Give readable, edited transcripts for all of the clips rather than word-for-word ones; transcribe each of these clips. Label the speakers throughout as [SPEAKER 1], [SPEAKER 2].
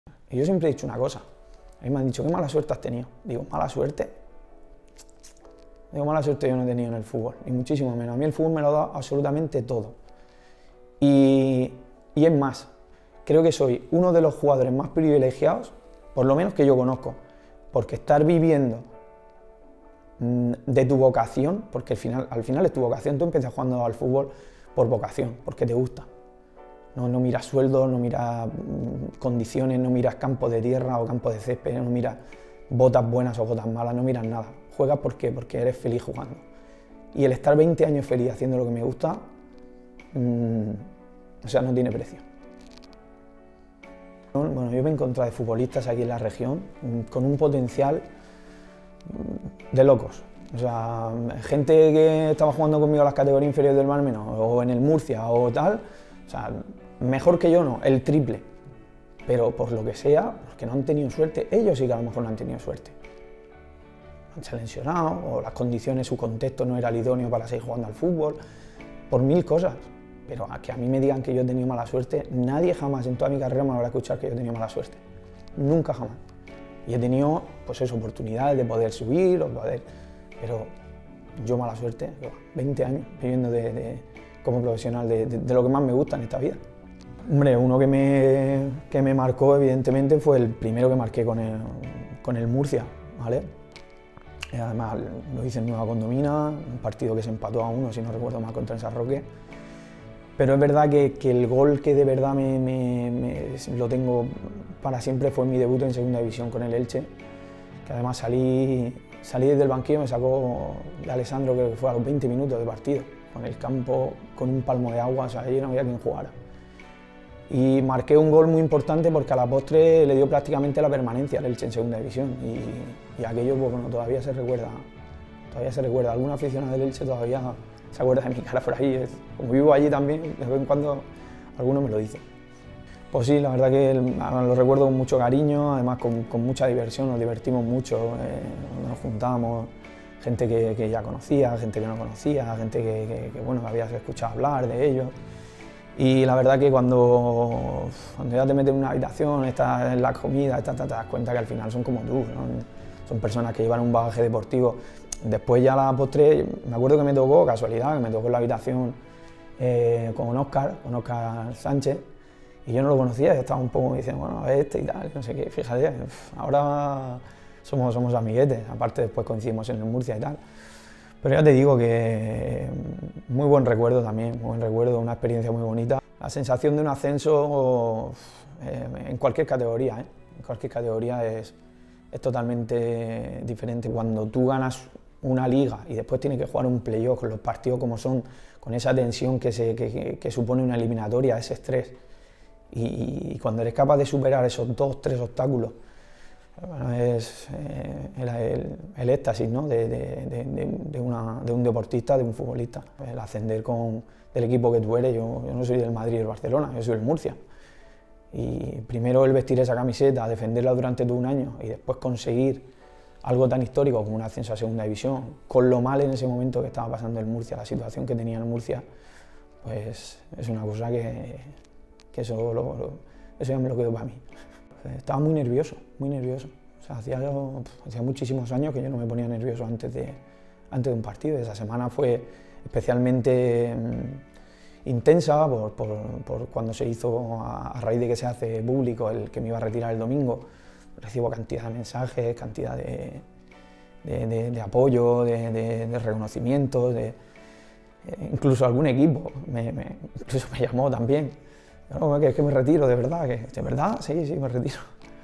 [SPEAKER 1] Y yo siempre he dicho una cosa, a mí me han dicho, ¿qué mala suerte has tenido? Digo, ¿mala suerte? Digo, mala suerte yo no he tenido en el fútbol, ni muchísimo menos. A mí el fútbol me lo ha dado absolutamente todo. Y es más, creo que soy uno de los jugadores más privilegiados, por lo menos que yo conozco, porque estar viviendo de tu vocación, porque al final es tu vocación, tú empiezas jugando al fútbol por vocación, porque te gusta. No miras sueldos, no miras condiciones, no miras campos de tierra o campos de césped, no miras botas buenas o botas malas, no miras nada. Juegas porque eres feliz jugando. Y el estar 20 años feliz haciendo lo que me gusta, o sea, no tiene precio. Bueno, yo me he encontrado de futbolistas aquí en la región con un potencial de locos. O sea, gente que estaba jugando conmigo a las categorías inferiores del Mar Menor o en el Murcia o tal, o sea, mejor que yo no, el triple. Pero por lo que sea, porque no han tenido suerte, ellos sí que a lo mejor no han tenido suerte. Se han lesionado, o las condiciones, su contexto no era el idóneo para seguir jugando al fútbol, por mil cosas. Pero a que a mí me digan que yo he tenido mala suerte, nadie jamás en toda mi carrera me habrá escuchado que yo he tenido mala suerte. Nunca jamás. Y he tenido, pues eso, oportunidades de poder subir, pero yo mala suerte, 20 años viviendo como profesional de lo que más me gusta en esta vida. Hombre, uno que me marcó evidentemente fue el primero que marqué con el Murcia, ¿vale? Además lo hice en Nueva Condomina, un partido que se empató a 1, si no recuerdo mal, contra el San Roque. Pero es verdad que el gol que de verdad lo tengo para siempre fue mi debut en Segunda División con el Elche, que además salí desde el banquillo, me sacó de Alessandro, que fue a los 20 minutos de partido, con el campo con un palmo de agua, o sea, ahí no había quien jugara. Y marqué un gol muy importante porque a la postre le dio prácticamente la permanencia al Elche en Segunda División y aquello, pues, bueno, todavía se recuerda. Algún aficionado del Elche todavía se acuerda de mi cara por ahí. Como vivo allí también, de vez en cuando alguno me lo dice. Pues sí, la verdad que lo recuerdo con mucho cariño, además con mucha diversión, nos divertimos mucho, nos juntábamos, gente que ya conocía, gente que no conocía, gente que bueno, que habías escuchado hablar de ellos. Y la verdad que cuando ya te metes en una habitación, estás en la comida, te das cuenta que al final son como tú, ¿no? Son personas que llevan un bagaje deportivo. Después ya a la postre, me acuerdo que me tocó, casualidad, que me tocó en la habitación con Óscar Sánchez, y yo no lo conocía, yo estaba un poco diciendo, bueno, este y tal, no sé qué, fíjate, ahora somos amiguetes, aparte después coincidimos en el Murcia y tal. Pero ya te digo que muy buen recuerdo también, muy buen recuerdo, una experiencia muy bonita. La sensación de un ascenso en cualquier categoría, en cualquier categoría es totalmente diferente. Cuando tú ganas una liga y después tienes que jugar un playoff con los partidos como son, con esa tensión que supone una eliminatoria, ese estrés, y cuando eres capaz de superar esos 2 o 3 obstáculos, bueno, es el éxtasis, ¿no? de un deportista, de un futbolista. El ascender del equipo que tú eres, yo no soy del Madrid o del Barcelona, yo soy del Murcia. Y primero el vestir esa camiseta, defenderla durante todo un año y después conseguir algo tan histórico como un ascenso a Segunda División, con lo mal en ese momento que estaba pasando el Murcia, la situación que tenía el Murcia, pues es una cosa que eso ya me lo quedo para mí. Estaba muy nervioso, muy nervioso. O sea, hacía muchísimos años que yo no me ponía nervioso antes de un partido. Esa semana fue especialmente intensa por cuando se hizo, a raíz de que se hace público el que me iba a retirar el domingo. Recibo cantidad de mensajes, cantidad de apoyo, de reconocimiento, incluso algún equipo incluso me llamó también. No, que es que me retiro, de verdad, ¿de verdad? Sí, me retiro.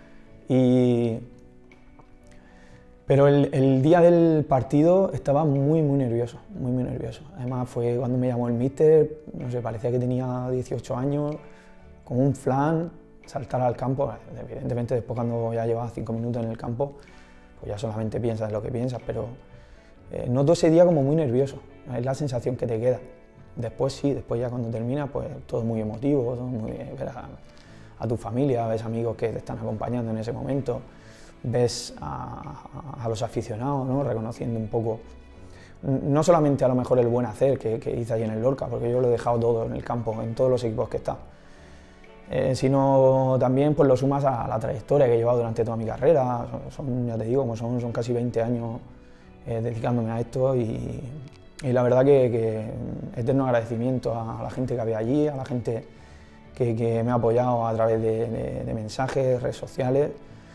[SPEAKER 1] Pero el día del partido estaba muy nervioso, muy nervioso. Además fue cuando me llamó el míster, no sé, parecía que tenía 18 años, con un flan, saltar al campo. Evidentemente después cuando ya llevaba 5 minutos en el campo, pues ya solamente piensas en lo que piensas, pero noto ese día como muy nervioso, es la sensación que te queda. Después sí, después ya cuando termina, pues todo muy emotivo, ver a tu familia, ves amigos que te están acompañando en ese momento, ves a los aficionados, ¿no? Reconociendo un poco, no solamente a lo mejor el buen hacer que hice allí en el Lorca, porque yo lo he dejado todo en el campo, en todos los equipos que he estado, sino también pues lo sumas a la trayectoria que he llevado durante toda mi carrera. Ya te digo, como son casi 20 años dedicándome a esto y la verdad que eterno agradecimiento a la gente que había allí, a la gente que me ha apoyado a través de mensajes, redes sociales.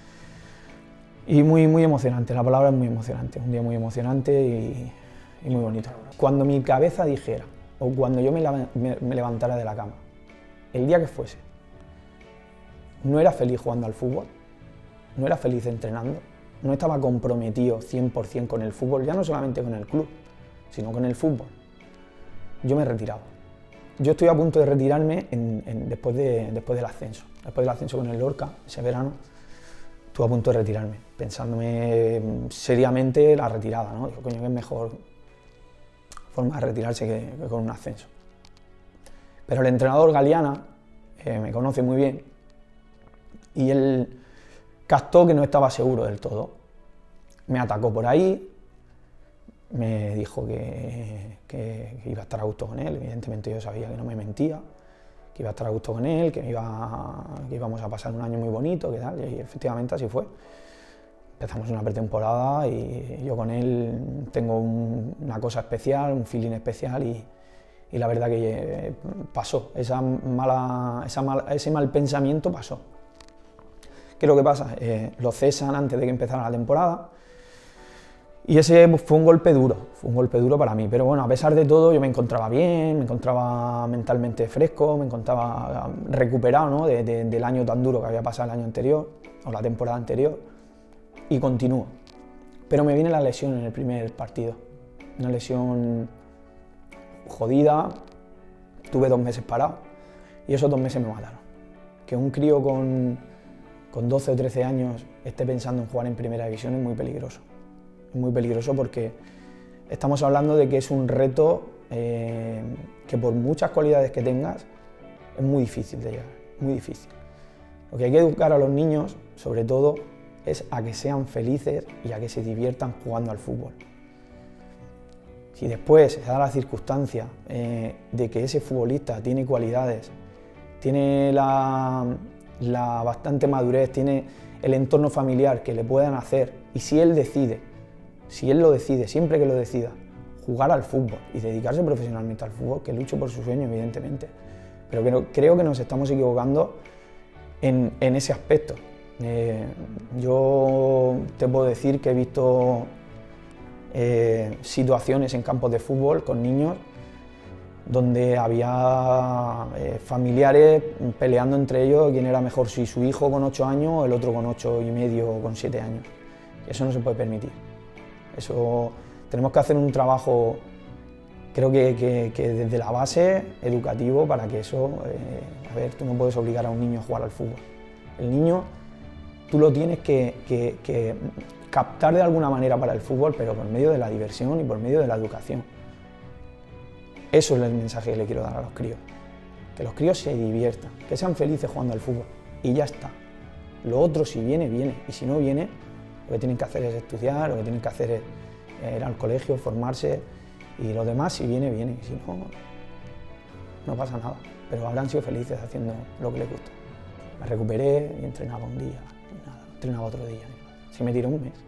[SPEAKER 1] Y muy emocionante, la palabra es muy emocionante, un día muy emocionante y muy bonito. Cuando mi cabeza dijera, o cuando yo me levantara de la cama, el día que fuese, no era feliz jugando al fútbol, no era feliz entrenando, no estaba comprometido 100% con el fútbol, ya no solamente con el club, sino con el fútbol, yo me retiraba. Yo estoy a punto de retirarme después del ascenso. Después del ascenso con el Lorca, ese verano, estuve a punto de retirarme, pensándome seriamente la retirada, ¿no? Digo, coño, que es mejor forma de retirarse que con un ascenso. Pero el entrenador Galiana me conoce muy bien y él captó que no estaba seguro del todo. Me atacó por ahí, me dijo que iba a estar a gusto con él, evidentemente yo sabía que no me mentía, que iba a estar a gusto con él, que íbamos a pasar un año muy bonito, que tal, y efectivamente así fue. Empezamos una pretemporada y yo con él tengo una cosa especial, un feeling especial y la verdad que pasó, ese mal pensamiento pasó. ¿Qué es lo que pasa? Lo cesan antes de que empezara la temporada y ese fue un golpe duro para mí, pero bueno, a pesar de todo yo me encontraba bien, me encontraba mentalmente fresco, me encontraba recuperado, ¿no? del año tan duro que había pasado el año anterior o la temporada anterior y continúo. Pero me viene la lesión en el primer partido, una lesión jodida, tuve 2 meses parado y esos 2 meses me mataron. Que un crío con 12 o 13 años esté pensando en jugar en primera división es muy peligroso. Es muy peligroso porque estamos hablando de que es un reto que por muchas cualidades que tengas es muy difícil de llegar, muy difícil. Lo que hay que educar a los niños, sobre todo, es a que sean felices y a que se diviertan jugando al fútbol. Si después se da la circunstancia de que ese futbolista tiene cualidades, tiene la bastante madurez, tiene el entorno familiar que le puedan hacer y si él lo decide, siempre que lo decida, jugar al fútbol y dedicarse profesionalmente al fútbol, que luche por su sueño, evidentemente. Pero creo que nos estamos equivocando en ese aspecto. Yo te puedo decir que he visto situaciones en campos de fútbol con niños donde había familiares peleando entre ellos quién era mejor, si su hijo con 8 años o el otro con 8 y medio o con 7 años. Eso no se puede permitir. Eso tenemos que hacer un trabajo, creo que desde la base educativo para que eso, a ver, tú no puedes obligar a un niño a jugar al fútbol. El niño tú lo tienes que captar de alguna manera para el fútbol, pero por medio de la diversión y por medio de la educación. Eso es el mensaje que le quiero dar a los críos. Que los críos se diviertan, que sean felices jugando al fútbol y ya está. Lo otro si viene, viene, y si no viene, lo que tienen que hacer es estudiar, lo que tienen que hacer es ir al colegio, formarse y lo demás si viene, viene, y si no, no pasa nada. Pero habrán sido felices haciendo lo que les gusta. Me recuperé y entrenaba un día, y nada, entrenaba otro día, así me tiró un mes.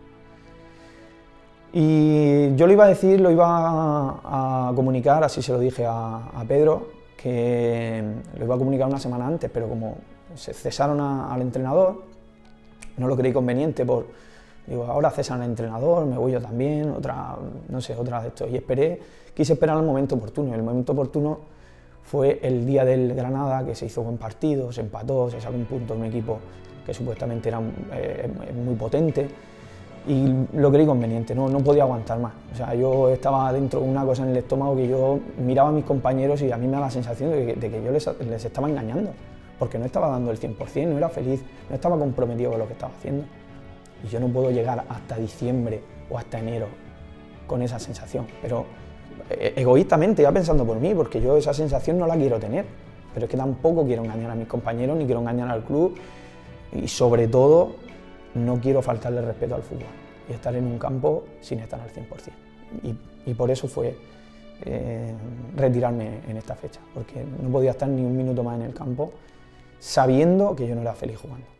[SPEAKER 1] Y yo lo iba a decir, lo iba a comunicar, así se lo dije a Pedro, que lo iba a comunicar una semana antes, pero como se cesaron al entrenador, no lo creí conveniente digo, ahora cesan al entrenador, me voy yo también, otra de esto. Y quise esperar el momento oportuno. Y el momento oportuno fue el día del Granada, que se hizo buen partido, se empató, se sacó un punto en un equipo que supuestamente era muy potente. Y lo creí conveniente, no podía aguantar más. O sea, yo estaba dentro de una cosa en el estómago que yo miraba a mis compañeros y a mí me da la sensación de que yo les estaba engañando, porque no estaba dando el 100%, no era feliz, no estaba comprometido con lo que estaba haciendo. Y yo no puedo llegar hasta diciembre o hasta enero con esa sensación, pero egoístamente, ya pensando por mí, porque yo esa sensación no la quiero tener, pero es que tampoco quiero engañar a mis compañeros, ni quiero engañar al club, y sobre todo no quiero faltarle respeto al fútbol y estar en un campo sin estar al 100%. Y por eso fue retirarme en esta fecha, porque no podía estar ni un minuto más en el campo sabiendo que yo no era feliz jugando.